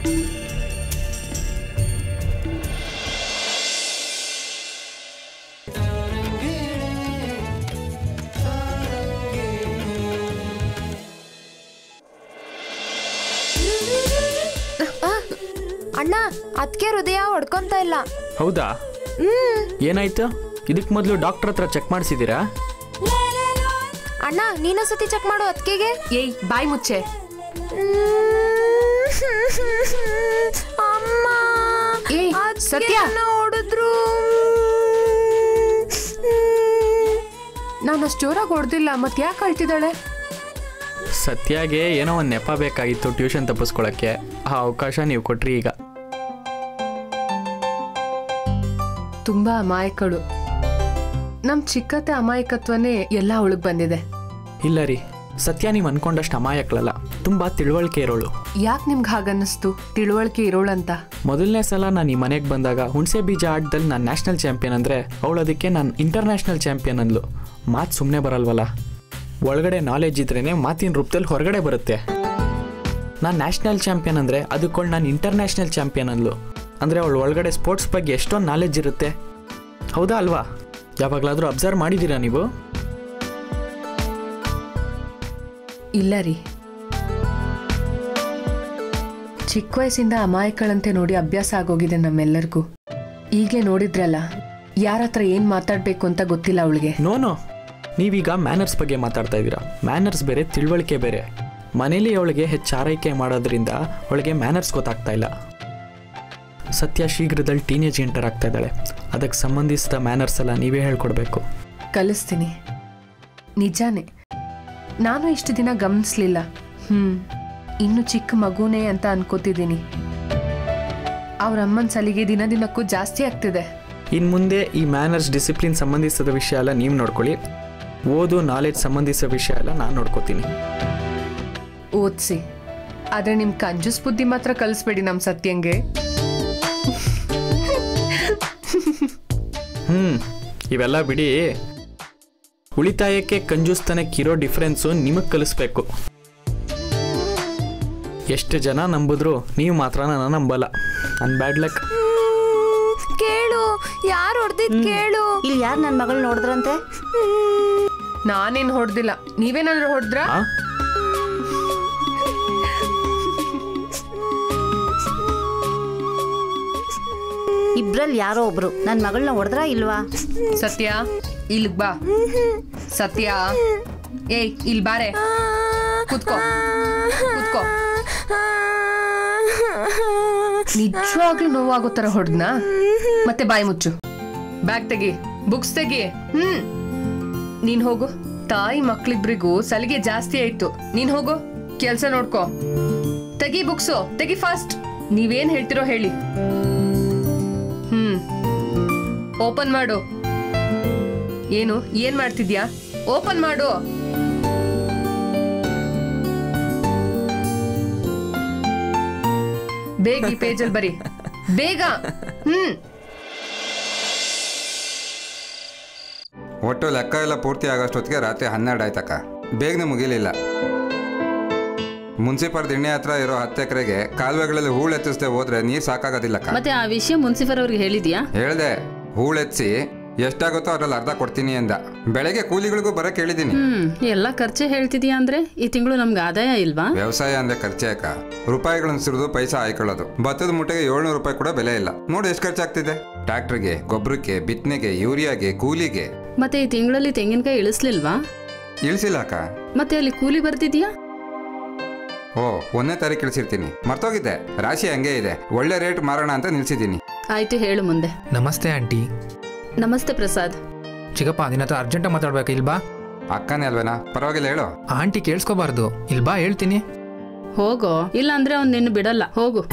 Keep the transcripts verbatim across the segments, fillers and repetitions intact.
ಅಣ್ಣ ಅದಕ್ಕೆ ಹೃದಯ ಹೊಡ್ಕೊಂತ ಇಲ್ಲ. ಹೌದಾ? ಏನಾಯ್ತು? ಇದಕ್ಕೆ ಮೊದಲು ಡಾಕ್ಟರ್ ಹತ್ರ ಚೆಕ್ ಮಾಡಿಸಿದ್ದೀರಾ? ಅಣ್ಣ ನೀನೊಂದ್ಸತಿ ಚೆಕ್ ಮಾಡು ಅದಕ್ಕೆ. ಏಯ್ ಬಾಯಿ ಮುಚ್ಚೆ. ಅಮ್ಮ ಏಯ್ ಸತ್ಯ ಹೊಡೆದ್ರು. ನಾನು ಅಷ್ಟು ಜೋರಾಗಿ ಹೊಡೆದಿಲ್ಲ, ಮತ್ತೆ ಯಾಕೆ ಅಳ್ತಿದ್ದಾಳೆ? ಸತ್ಯಾಗೆ ಏನೋ ಒಂದು ನೆಪ ಬೇಕಾಗಿತ್ತು ಟ್ಯೂಷನ್ ತಪ್ಪಿಸ್ಕೊಳ್ಳೋಕ್ಕೆ. ಆ ಅವಕಾಶ ನೀವು ಕೊಟ್ರಿ. ಈಗ ತುಂಬಾ ಅಮಾಯಕಳು. ನಮ್ಮ ಚಿಕ್ಕತೆ ಅಮಾಯಕತ್ವನೇ ಎಲ್ಲ ಅವಳಿಗೆ ಬಂದಿದೆ. ಇಲ್ಲ ರೀ, ಸತ್ಯ ನೀವು ಅನ್ಕೊಂಡಷ್ಟು ಅಮಾಯಕಳಲ್ಲ, ತುಂಬ ತಿಳುವಳಿಕೆ ಇರೋಳು. ಯಾಕೆ ನಿಮ್ಗೆ ಹಾಗನ್ನಿಸ್ತು ತಿಳುವಳಿಕೆ ಇರೋಳಂತ? ಮೊದಲನೇ ಸಲ ನಾನು ಈ ಮನೆಗೆ ಬಂದಾಗ ಹುಣಸೆ ಬೀಜ ಆಟದಲ್ಲಿ ನಾನು ನ್ಯಾಷನಲ್ ಚಾಂಪಿಯನ್ ಅಂದರೆ ಅವಳು ಅದಕ್ಕೆ ನಾನು ಇಂಟರ್ನ್ಯಾಷನಲ್ ಚಾಂಪಿಯನ್ ಅಂದ್ಲು. ಮಾತು ಸುಮ್ಮನೆ ಬರಲ್ವಲ್ಲ, ಒಳಗಡೆ ನಾಲೆಜ್ ಇದ್ರೇ ಮಾತಿನ ರೂಪದಲ್ಲಿ ಹೊರಗಡೆ ಬರುತ್ತೆ. ನಾನು ನ್ಯಾಷನಲ್ ಚಾಂಪಿಯನ್ ಅಂದರೆ ಅದಕ್ಕೊಳ್ಳು ನಾನು ಇಂಟರ್ನ್ಯಾಷನಲ್ ಚಾಂಪಿಯನ್ ಅಂದ್ಲು. ಅಂದರೆ ಅವಳು ಒಳಗಡೆ ಸ್ಪೋರ್ಟ್ಸ್ ಬಗ್ಗೆ ಎಷ್ಟೊಂದು ನಾಲೆಜ್ ಇರುತ್ತೆ. ಹೌದಾ ಅಲ್ವಾ? ಯಾವಾಗಲಾದರೂ ಅಬ್ಸರ್ವ್ ಮಾಡಿದ್ದೀರಾ ನೀವು? ಇಲ್ಲ ರೀ, ಚಿಕ್ಕ ವಯಸ್ಸಿಂದ ಅಮಾಯಕಳಂತೆ ನೋಡಿ ಅಭ್ಯಾಸ ಆಗೋಗಿದೆ ನಮ್ಮೆಲ್ಲರಿಗೂ. ಈಗಲೇ ನೋಡಿದ್ರಲ್ಲ, ಯಾರ ಹತ್ರ ಏನು ಮಾತಾಡಬೇಕು ಅಂತ ಗೊತ್ತಿಲ್ಲ ಅವಳಿಗೆ. ನೋನೋ, ನೀವೀಗ ಮ್ಯಾನರ್ಸ್ ಬಗ್ಗೆ ಮಾತಾಡ್ತಾ ಇದ್ದೀರಾ. ಮ್ಯಾನರ್ಸ್ ಬೇರೆ, ತಿಳುವಳಿಕೆ ಬೇರೆ. ಮನೇಲಿ ಅವಳಿಗೆ ಹೆಚ್ಚು ಆರೈಕೆ ಮಾಡೋದ್ರಿಂದ ಅವಳಿಗೆ ಮ್ಯಾನರ್ಸ್ ಗೊತ್ತಾಗ್ತಾ ಇಲ್ಲ. ಸತ್ಯ ಶೀಘ್ರದಲ್ಲಿ ಟೀನೇಜ್ ಎಂಟರ್ ಆಗ್ತಾ ಇದ್ದಾಳೆ. ಅದಕ್ಕೆ ಸಂಬಂಧಿಸಿದ ಮ್ಯಾನರ್ಸ್ ಎಲ್ಲ ನೀವೇ ಹೇಳ್ಕೊಡ್ಬೇಕು. ಕಲಿಸ್ತೀನಿ. ನಿಜಾನೇ, ನಾನು ಇಷ್ಟು ದಿನ ಗಮನಿಸ್ಲಿಲ್ಲ. ಹ್ಞೂ ಇನ್ನು ಚಿಕ್ಕ ಮಗುನೇ ಅಂತ ಅನ್ಕೋತಿದ್ದೀನಿ. ಅವ್ರ ಅಮ್ಮನ ಸಲಿಗೆ ದಿನ ದಿನಕ್ಕೂ ಜಾಸ್ತಿ ಆಗ್ತಿದೆ. ಇನ್ನು ಮುಂದೆ ಈ ಮ್ಯಾನರ್ಸ್, ಡಿಸಿಪ್ಲಿನ್ ಸಂಬಂಧಿಸಿದ ವಿಷಯ ಎಲ್ಲ ನೀವು ನೋಡ್ಕೊಳ್ಳಿ. ಓದು, ನಾಲೆಜ್ ಸಂಬಂಧಿಸಿದ ವಿಷಯ ಎಲ್ಲ ನಾನು ನೋಡ್ಕೋತೀನಿ. ಓದಿಸಿ, ಆದರೆ ನಿಮ್ಮ ಕಂಜೂಸ್ ಬುದ್ಧಿ ಮಾತ್ರ ಕಲಿಸ್ಬೇಡಿ ನಮ್ಮ ಸತ್ಯಂಗೆ. ಹ್ಞೂ ಇವೆಲ್ಲ ಬಿಡಿ. ಉಳಿತಾಯಕ್ಕೆ ಕಂಜೂಸ್ತನಕ್ಕಿರೋ ಡಿಫ್ರೆನ್ಸು ನಿಮಗೆ ಕಲಿಸ್ಬೇಕು. ಎಷ್ಟು ಜನ ನಂಬಿದ್ರು ನೀವು ಮಾತ್ರ ನನ್ನ ನಂಬಲ್ಲ. ನನ್ನ ಬ್ಯಾಡ್ ಲಕ್. ಕೇಳು, ಯಾರು ಹೊಡೆದಿದ್ ಕೇಳು. ಇಲ್ಲಿ ಯಾರು ನನ್ನ ಮಗಳು ನೋಡಿದ್ರಂತೆ? ನಾನೇನು ಹೊಡೆದಿಲ್ಲ, ನೀವೇನಾದ್ರು ಹೊಡೆದ್ರ? ಇಬ್ರಲ್ಲಿ ಯಾರೋ ಒಬ್ರು ನನ್ನ ಮಗಳನ್ನ ಹೊಡೆದ್ರ ಇಲ್ವಾ? ಸತ್ಯ ಇಲ್ಲಿಗೆ ಬಾ. ಸತ್ಯ, ಏಯ್ ಇಲ್ಲಿ ಬಾರೆ, ಕೂತ್ಕೋ ಕೂತ್ಕೋ. ನಿಜವಾಗ್ಲೂ ನೋವಾಗೋ ಥರ ಹೊಡೆದ್ನಾ? ಮತ್ತೆ ಬಾಯಿ ಮುಚ್ಚು, ಬ್ಯಾಗ್ ತೆಗಿ, ಬುಕ್ಸ್ ತೆಗಿ. ಹ್ಮ್ ನೀನ್ ಹೋಗು. ತಾಯಿ ಮಕ್ಳಿಬ್ರಿಗೂ ಸಲಿಗೆ ಜಾಸ್ತಿ ಆಯ್ತು. ನೀನ್ ಹೋಗು, ಕೆಲ್ಸ ನೋಡ್ಕೋ. ತೆಗಿ ಬುಕ್ಸು, ತೆಗಿ ಫಾಸ್ಟ್. ನೀವೇನ್ ಹೇಳ್ತಿರೋ ಹೇಳಿ. ಹ್ಮ್ ಓಪನ್ ಮಾಡು. ಏನು ಏನ್ ಮಾಡ್ತಿದ್ಯಾ? ಓಪನ್ ಮಾಡು. ಬೇಗ ಈ ಪೇಜಲ್ಲಿ ಬರಿ, ಬೇಗ. ಹ್ಮ್ ಒಟ್ಟು ಲೆಕ್ಕ ಎಲ್ಲ ಪೂರ್ತಿ ಆಗೋಷ್ಟೊತ್ತಿಗೆ ರಾತ್ರಿ ಹನ್ನೆರಡು ಆಯ್ತಕ್ಕ. ಬೇಗನೆ ಮುಗಿಲಿಲ್ಲ. ಮುನ್ಸಿಪಲ್ ದಿಣ್ಣೆ ಹತ್ರ ಇರೋ ಹತ್ತು ಎಕರೆಗೆ ಕಾಲುವೆಗಳಲ್ಲಿ ಹೂಳು ಎತ್ತಿಸದೆ ಹೋದ್ರೆ ನೀರು ಸಾಕಾಗೋದಿಲ್ಲಕ್ಕ. ಮತ್ತೆ ಆ ವಿಷಯ ಮುನ್ಸಿಪಲ್ ಅವ್ರಿಗೆ ಹೇಳಿದ್ಯಾ? ಹೇಳ್ದೆ, ಹೂಳು ಎತ್ತಿಸಿ ಎಷ್ಟಾಗುತ್ತೋ ಅದ್ರಲ್ಲಿ ಅರ್ಧ ಕೊಡ್ತೀನಿ ಅಂದ. ಬೆಳಗ್ಗೆ ಕೂಲಿಗಳಿಗೂ ಬರಕ್ ಹೇಳಿದೀನಿ. ಹ್ಮ್ ಎಲ್ಲ ಖರ್ಚೆ ಹೇಳ್ತಿದ್ಯಾ ಅಂದ್ರೆ ಈ ತಿಂಗಳು ನಮ್ಗೆ ಆದಾಯ ಇಲ್ವಾ? ವ್ಯವಸಾಯ ಅಂದ್ರೆ ಖರ್ಚೆ ಅಕ್ಕ. ರೂಪಾಯಿಗಳನ್ನ ಸುರಿದು ಪೈಸಾ ಹಾಕೊಳ್ಳೋದು. ಭತ್ತದ ಮುಟ್ಟೆಗೆ ಏಳ್ನೂರು ರೂಪಾಯಿ ಕೂಡ ಬೆಲೆ ಇಲ್ಲ. ನೋಡಿ ಎಷ್ಟು ಖರ್ಚಾಗ್ತಿದೆ. ಟ್ರಾಕ್ಟರ್ಗೆ, ಗೊಬ್ಬರಕ್ಕೆ, ಬಿತ್ತನೆಗೆ, ಯೂರಿಯಾಗೆ, ಕೂಲಿಗೆ. ಮತ್ತೆ ಈ ತಿಂಗಳಲ್ಲಿ ತೆಂಗಿನಕಾಯಿ ಇಳಿಸ್ಲಿಲ್ವಾ? ಇಳಿಸಿಲ್ಲ ಅಕ್ಕ. ಮತ್ತೆ ಅಲ್ಲಿ ಕೂಲಿ ಬರ್ತಿದ್ಯಾ? ಓ ಒಂದನೇ ತಾರೀಕು ಇಳಿಸಿರ್ತೀನಿ, ಮರ್ತೋಗಿದ್ದೆ. ರಾಶಿ ಹಂಗೆ ಇದೆ. ಒಳ್ಳೆ ರೇಟ್ ಮಾರೋಣ ಅಂತ ನಿಲ್ಸಿದ್ದೀನಿ. ಆಯ್ತು, ಹೇಳು ಮುಂದೆ. ನಮಸ್ತೆ ಆಂಟಿ. ನಮಸ್ತೆ ಪ್ರಸಾದ್. ಚಿಕ್ಕಪ್ಪ ನಿನ್ನ ಹತ್ರ ಅರ್ಜೆಂಟಾಗಿ ಮಾತಾಡ್ಬೇಕು. ಇಲ್ಬಾ? ಅಕ್ಕನೇ ಅಲ್ವೇನಾ, ಪರವಾಗಿಲ್ಲ ಹೇಳು. ಆಂಟಿ ಕೇಳಿಸ್ಕೋಬಾರ್ದು. ಇಲ್ಬಾ ಹೇಳ್ತೀನಿ. ಹೋಗೋ, ಇಲ್ಲ ಅಂದ್ರೆ ಅವ್ನು ನಿನ್ನ ಬಿಡಲ್ಲ. ಹೋಗು.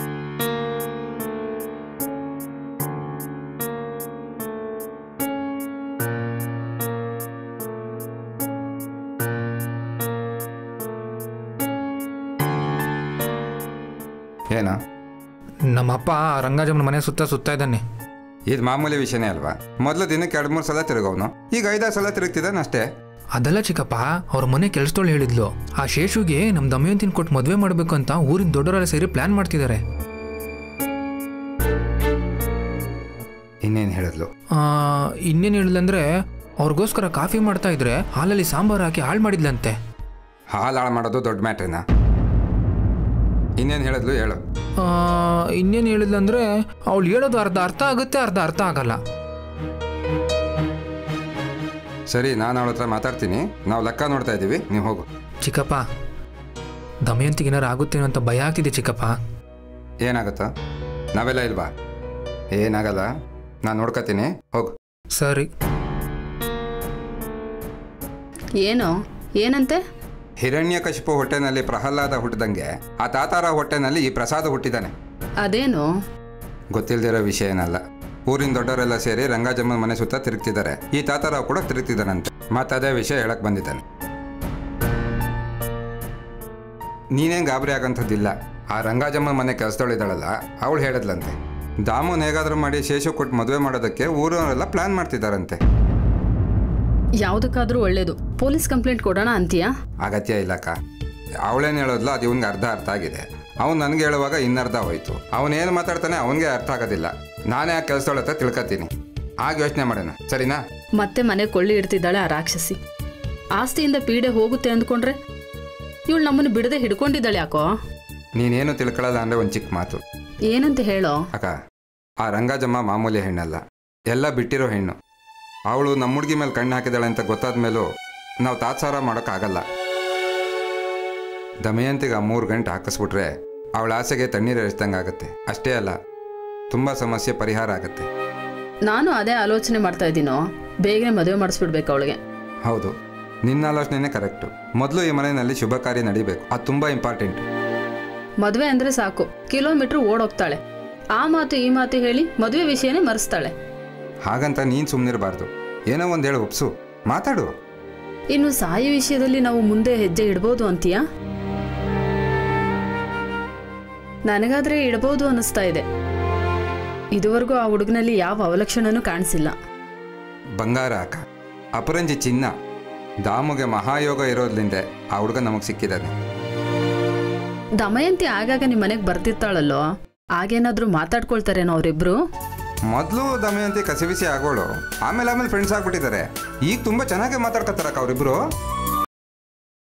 ಏನ? ನಮ್ಮಪ್ಪ ರಂಗಾಜಮ್ಮನ ಮನೆ ಸುತ್ತ ಸುತ್ತಾ ಇದ್ದಾನೆ. ಇದು ಮಾಮೂಲಿ ವಿಷಯನೇ ಅಲ್ವಾ? ಮೊದಲು ದಿನಕ್ಕೆ ಎರಡು ಮೂರು ಸಲ ತಿರುಗೋನು, ಈಗ ಐದಾರು ಸಲ ತಿರುಗ್ತಿದ್ದಾನೆ ಅಷ್ಟೇ. ಅದೆಲ್ಲ ಚಿಕ್ಕಪ್ಪ, ಅವ್ರ ಮನೆ ಕೆಲಸದೋಳು ಹೇಳಿದ್ಲು, ಆ ಶೇಷುಗೆ ನಮ್ಮ ದಮಯಂತಿನ ಕೊಟ್ಟು ಮದುವೆ ಮಾಡಬೇಕು ಅಂತ ಊರಿನ ದೊಡ್ಡವರೆಲ್ಲ ಸೇರಿ ಪ್ಲಾನ್ ಮಾಡ್ತಿದ್ದಾರೆ. ಇನ್ನೇನು ಹೇಳಿದ್ಲು? ಇನ್ನೇನು ಹೇಳಿದ್ಲಂದ್ರೆ ಅವ್ರಿಗೋಸ್ಕರ ಕಾಫಿ ಮಾಡ್ತಾ ಇದ್ರೆ ಹಾಲಲ್ಲಿ ಸಾಂಬಾರು ಹಾಕಿ ಹಾಳು ಮಾಡಿದ್ಲಂತೆ. ಹಾಲು ಹಾಳು ಮಾಡೋದು ದೊಡ್ಡ ಮ್ಯಾಟ್ರಿನ? ಇನ್ನೇನು ಹೇಳಿದ್ಲು ಹೇಳು. ಇನ್ನೇನು ಹೇಳಿದ್ಲಂದ್ರೆ ಅವಳು ಹೇಳೋದು ಅರ್ಧ ಅರ್ಥ ಆಗುತ್ತೆ, ಅರ್ಧ ಅರ್ಥ ಆಗಲ್ಲ. ಸರಿ, ನಾನು ಅವಳ ಹತ್ರ ಮಾತಾಡ್ತೀನಿ. ನಾವು ಲೆಕ್ಕ ನೋಡ್ತಾ ಇದ್ದೀವಿ, ನೀವು ಹೋಗು. ಚಿಕ್ಕಪ್ಪ, ದಮಯಂತಿಗೆ ಏನಾರು ಆಗುತ್ತೇನೋ ಅಂತ ಭಯ ಆಗ್ತಿದೆ ಚಿಕ್ಕಪ್ಪ. ಏನಾಗುತ್ತಾ? ನಾವೆಲ್ಲ ಇಲ್ವಾ? ಏನಾಗಲ್ಲ, ನಾನು ನೋಡ್ಕೊತೀನಿ, ಹೋಗು. ಸರಿ. ಏನೋ ಏನಂತೆ? ಹಿರಣ್ಯಕಶಿಪು ಹೊಟ್ಟೆನಲ್ಲಿ ಪ್ರಹ್ಲಾದ ಹುಟ್ಟಿದಂಗೆ ಆ ತಾತಾರ ಹೊಟ್ಟೆನಲ್ಲಿ ಈ ಪ್ರಸಾದ ಹುಟ್ಟಿದ್ದಾನೆ. ಅದೇನು? ಗೊತ್ತಿಲ್ದಿರೋ ವಿಷಯ ಏನಲ್ಲ. ಊರಿನ ದೊಡ್ಡವರೆಲ್ಲ ಸೇರಿ ರಂಗಾಜಮ್ಮನ ಮನೆ ಸುತ್ತ ತಿರುಗ್ತಿದ್ದಾರೆ. ಈ ತಾತಾರಾವ್ ಕೂಡ ತಿರುಗ್ತಿದ್ದಾನಂತೆ. ಮತ್ತದೇ ವಿಷಯ ಹೇಳಕ್ ಬಂದಿದ್ದಾನೆ. ನೀನೇನು ಗಾಬರಿ ಆಗಂಥದ್ದಿಲ್ಲ. ಆ ರಂಗಾಜಮ್ಮನ ಮನೆ ಕೆಲಸದೊಳಿದ್ದಾಳಲ್ಲ, ಅವಳು ಹೇಳಿದ್ಲಂತೆ, ದಾಮುನ್ ಹೇಗಾದ್ರೂ ಮಾಡಿ ಶೇಷು ಕೊಟ್ಟು ಮದುವೆ ಮಾಡೋದಕ್ಕೆ ಊರವರೆಲ್ಲ ಪ್ಲಾನ್ ಮಾಡ್ತಿದ್ದಾರಂತೆ. ಯಾವುದಕ್ಕಾದ್ರೂ ಒಳ್ಳೇದು. ಪೊಲೀಸ್ ಕಂಪ್ಲೇಂಟ್ ಕೊಡೋಣ ಅಂತೀಯಾ? ಅಗತ್ಯ ಇಲ್ಲಕ್ಕ. ಅವಳೇನು ಹೇಳೋದ್ಲ ಅದು ಇವನ್ಗೆ ಅರ್ಧ ಅರ್ಥ ಆಗಿದೆ. ಅವ್ನು ನನಗೆ ಹೇಳುವಾಗ ಇನ್ನರ್ಧ ಹೋಯ್ತು. ಅವನೇನು ಮಾತಾಡ್ತಾನೆ ಅವನಿಗೆ ಅರ್ಥ ಆಗೋದಿಲ್ಲ. ನಾನೇ ಆ ಕೆಲಸದೊಳ ಹತ್ರ ತಿಳ್ಕೊತೀನಿ. ಆಗ ಯೋಚನೆ ಮಾಡೋಣ, ಸರಿನಾ? ಮತ್ತೆ ಮನೆ ಕೊಳ್ಳಿ ಇಡ್ತಿದ್ದಾಳೆ ಆ ರಾಕ್ಷಸಿ. ಆಸ್ತಿಯಿಂದ ಪೀಡೆ ಹೋಗುತ್ತೆ ಅಂದ್ಕೊಂಡ್ರೆ ಇವಳು ನಮ್ಮನ್ನು ಬಿಡದೆ ಹಿಡ್ಕೊಂಡಿದ್ದಾಳೆ. ಯಾಕೋ ನೀನೇನು ತಿಳ್ಕೊಳ್ಳಲ್ಲ ಅಂದರೆ ಒಂದು ಚಿಕ್ಕ ಮಾತು. ಏನಂತ ಹೇಳೋ? ಅಕ್ಕ, ಆ ರಂಗಾಜಮ್ಮ ಮಾಮೂಲಿ ಹೆಣ್ಣಲ್ಲ, ಎಲ್ಲ ಬಿಟ್ಟಿರೋ ಹೆಣ್ಣು. ಅವಳು ನಮ್ಮ ಹುಡುಗಿ ಮೇಲೆ ಕಣ್ಣು ಹಾಕಿದಾಳೆ ಅಂತ ಗೊತ್ತಾದ ಮೇಲೂ ನಾವು ತಾತ್ಸಾರ ಮಾಡೋಕ್ಕಾಗಲ್ಲ. ದಮಯಂತಿಗೆ ಆ ಮೂರು ಗಂಟೆ ಹಾಕಿಸ್ಬಿಟ್ರೆ ಅವಳ ಆಸೆಗೆ ತಣ್ಣೀರು ಎರಿಸ್ದಂಗೆ ಆಗುತ್ತೆ. ಅಷ್ಟೇ ಅಲ್ಲ, ತುಂಬ ಸಮಸ್ಯೆ ಪರಿಹಾರ ಆಗುತ್ತೆ. ನಾನು ಅದೇ ಆಲೋಚನೆ ಮಾಡ್ತಾ ಇದ್ದೀನೋ, ಬೇಗನೆ ಮದುವೆ ಮಾಡಿಸ್ಬಿಡ್ಬೇಕು ಅವಳಿಗೆ. ಹೌದು, ನಿನ್ನ ಆಲೋಚನೆನೇ ಕರೆಕ್ಟು. ಮೊದಲು ಈ ಮನೆಯಲ್ಲಿ ಶುಭ ಕಾರ್ಯ ನಡಿಬೇಕು, ಅದು ತುಂಬ ಇಂಪಾರ್ಟೆಂಟ್. ಮದುವೆ ಅಂದರೆ ಸಾಕು, ಕಿಲೋಮೀಟ್ರ್ ಓಡೋಗ್ತಾಳೆ. ಆ ಮಾತು ಈ ಮಾತು ಹೇಳಿ ಮದುವೆ ವಿಷಯನೇ ಮರೆಸ್ತಾಳೆ. ಹಾಗಂತ ನೀನು ಸುಮ್ಮನಿರಬಾರ್ದು. ಏನೋ ಒಂದು ಹೇಳು, ಒಪ್ಸು, ಮಾತಾಡು. ಇನ್ನು ಸಾಯಿ ವಿಷಯದಲ್ಲಿ ನಾವು ಮುಂದೆ ಹೆಜ್ಜೆ ಇಡ್ಬೋದು ಅಂತೀಯಾ? ನನಗಾದ್ರೆ ಇಡಬಹುದು ಅನ್ನಿಸ್ತಾ ಇದೆ. ಇದುವರೆಗೂ ಆ ಹುಡುಗನಲ್ಲಿ ಯಾವ ಅವಲಕ್ಷಣನೂ ಕಾಣಿಸಿಲ್ಲ. ಬಂಗಾರ ಅಕ್ಕ, ಅಪರಂಜಿ ಚಿನ್ನ. ದಾಮುಗೆ ಮಹಾಯೋಗ ಇರೋದ್ರಿಂದ ಆ ಹುಡುಗ ನಮಗೆ ಸಿಕ್ಕಿದ್ದಾನೆ. ದಮಯಂತಿ ಆಗಾಗ ನಿಮ್ಮ ಮನೆಗೆ ಬರ್ತಿರ್ತಾಳಲ್ಲೋ, ಆಗೇನಾದ್ರೂ ಮಾತಾಡ್ಕೊಳ್ತಾರೇನೋ ಅವರಿಬ್ರು? ಮೊದಲು ದಮಯಂತಿ ಕಸಿಬಿಸಿ ಆಗೋಳು, ಆಮೇಲೆ ಆಮೇಲೆ ಫ್ರೆಂಡ್ಸ್ ಆಗ್ಬಿಟ್ಟಿದ್ದಾರೆ. ಈಗ ತುಂಬ ಚೆನ್ನಾಗಿ ಮಾತಾಡ್ಕೊತಾರಕ್ಕ ಅವರಿಬ್ರು.